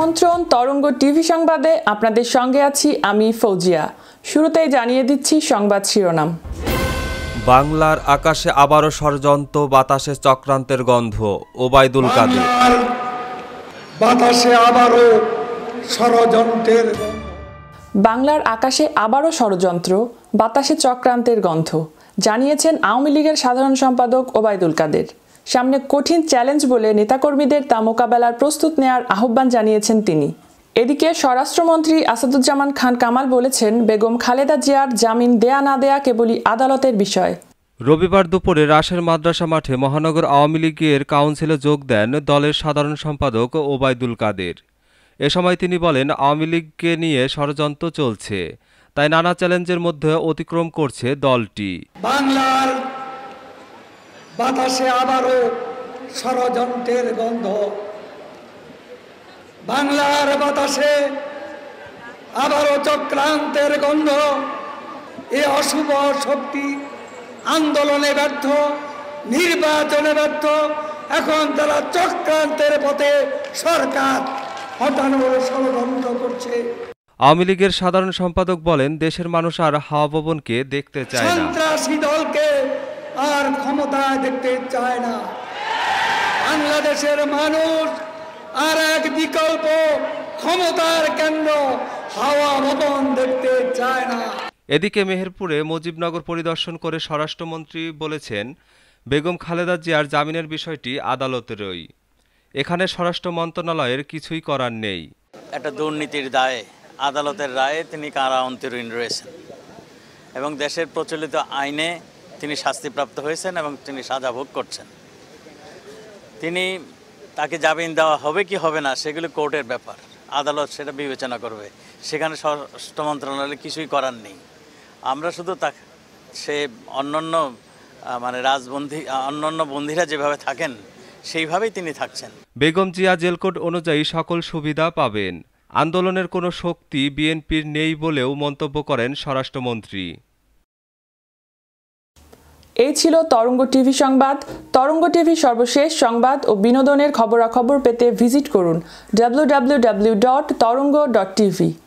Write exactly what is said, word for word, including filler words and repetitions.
আমন্ত্রণ তরঙ্গ টিভি সংবাদে আপনাদের সঙ্গে আছি আমি ফৌজিয়া। শুরুতেই জানিয়ে দিচ্ছি সংবাদ শিরোনাম। বাংলার আকাশে আবারও ষড়যন্ত্র, বাতাসে চক্রান্তের গন্ধ। ওবায়দুল কাদের। বাতাসে আবারও ষড়যন্ত্রের বাংলার আকাশে আবারও ষড়যন্ত্র, বাতাসে চক্রান্তের গন্ধ জানিয়েছেন আওয়ামী লীগের সাধারণ সম্পাদক ওবায়দুল কাদের। সামনে কঠিন চ্যালেঞ্জ বলে নেতাকর্মীদের তা মোকাবেলার প্রস্তুত নেয়ার আহ্বান জানিয়েছেন তিনি। এদিকে স্বরাষ্ট্রমন্ত্রী আসাদুজ্জামান খান কামাল বলেছেন, বেগম খালেদা জিয়ার জামিন দেয়া না দেয়া কেবলই আদালতের বিষয়। রবিবার দুপুরে রাশের মাদ্রাসা মাঠে মহানগর আওয়ামী লীগের কাউন্সিলে যোগ দেন দলের সাধারণ সম্পাদক ওবায়দুল কাদের। এ সময় তিনি বলেন, আওয়ামী লীগকে নিয়ে ষড়যন্ত্র চলছে, তাই নানা চ্যালেঞ্জের মধ্যে অতিক্রম করছে দলটি। বাংলার বাতাসে আবারও ষড়যন্ত্রের গন্ধ, বাংলার বাতাসে আবারও চক্রান্তের গন্ধ। এ অশুভ শক্তি আন্দোলনে ব্যর্থ, নির্বাচনে ব্যর্থ, এখন তারা চক্রান্তের পথে সরকার হটানোর ষড়যন্ত্র করছে। আওয়ামী লীগের সাধারণ সম্পাদক বলেন, দেশের মানুষ আর হাওয়া ভবনকে দেখতে চায় না, সন্ত্রাসী দলকে আর ক্ষমতায় দেখতে চায় না। বাংলাদেশের মানুষ আর এক বিকল্প ক্ষমতার কেন্দ্র হাওয়া ভবন দেখতে চায় না। এদিকে মেহেরপুরে মুজিবনগর পরিদর্শন করে স্বরাষ্ট্রমন্ত্রী বলেছেন, বেগম খালেদা জিয়ার জামিনের বিষয়টি আদালতেরই, এখানে স্বরাষ্ট্র মন্ত্রণালয়ের কিছুই করার নেই। একটা দুর্নীতির দায়ে আদালতের রায়ে তিনি কারা অন্তরীণ রয়েছেন এবং দেশের প্রচলিত আইনে তিনি শাস্তিপ্রাপ্ত হয়েছেন এবং তিনি সাজা ভোগ করছেন। তিনি তাকে জামিন দেওয়া হবে কি হবে না সেগুলো কোর্টের ব্যাপার, আদালত সেটা বিবেচনা করবে। সেখানে স্বরাষ্ট্র মন্ত্রণালয়ে কিছুই করার নেই। আমরা শুধু তা সে অন্যান্য মানে রাজবন্দী অন্যান্য বন্দীরা যেভাবে থাকেন সেইভাবেই তিনি থাকছেন। বেগম জিয়া জেলকোড অনুযায়ী সকল সুবিধা পাবেন। আন্দোলনের কোনো শক্তি বিএনপির নেই বলেও মন্তব্য করেন স্বরাষ্ট্রমন্ত্রী। এই ছিল তরঙ্গ টিভি সংবাদ। তরঙ্গ টিভি সর্বশেষ সংবাদ ও বিনোদনের খবরাখবর পেতে ভিজিট করুন W W W dot Taranga dot TV.